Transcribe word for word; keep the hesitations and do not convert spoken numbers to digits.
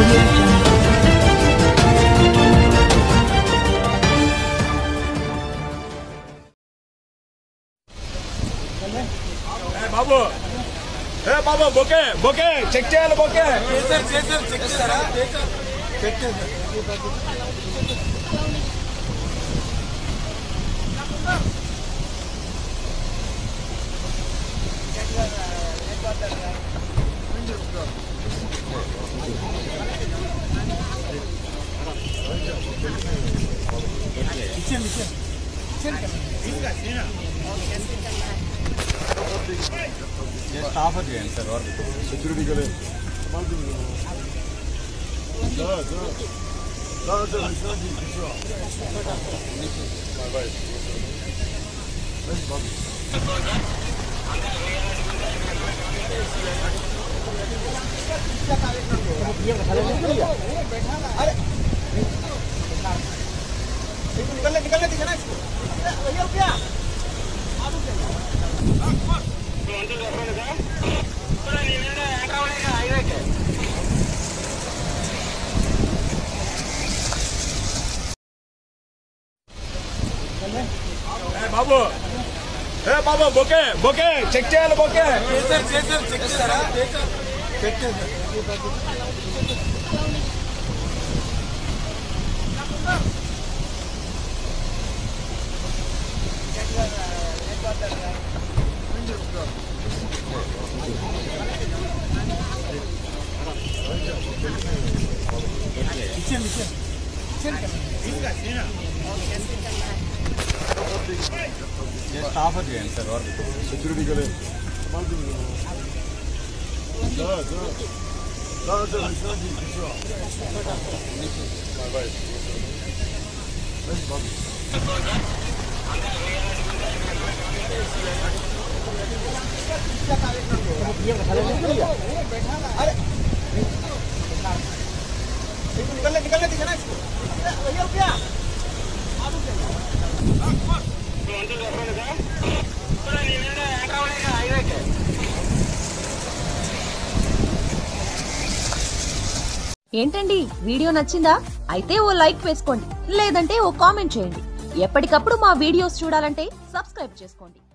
audio jungle. Hey Babu, hey Babu, bouquet, bouquet, check cheyali bouquet. చేశారు చేశారు check చేస్తారా check చేశారు ఇచ్చేయండి ఇచ్చేయండి జస్ట్ ఆఫర్ చేయండి సార్ వర్క్ సెక్యూరిటీ కదా निकलने निकलने दीजिए ना इसको भैया क्या Hey Babu, hey Babu, bouquet, bouquet, check cheyali bouquet. చేశారు చేశారు చెక్ చేస్తారా చెక్ చేశారు ఇచ్చేయండి ఇచ్చేయండి జస్ట్ ఆఫర్ చేయండి సార్ వర్క్ సెక్యూరిటీ కదా अरे निकलने निकलने दीजिए ना इसको भैया क्या ఏంటండి వీడియో నచ్చిందా? అయితే ఓ లైక్ వేసుకోండి, లేదంటే ఓ కామెంట్ చేయండి. ఎప్పటికప్పుడు మా వీడియోస్ చూడాలంటే సబ్స్క్రైబ్ చేసుకోండి.